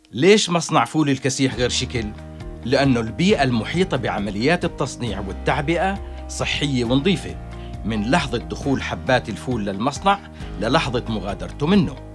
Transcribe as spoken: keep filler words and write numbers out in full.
ليش مصنع فول الكسيح غير شكل؟ لأنه البيئة المحيطة بعمليات التصنيع والتعبئة صحية ونظيفة من لحظة دخول حبات الفول للمصنع للحظة مغادرته منه.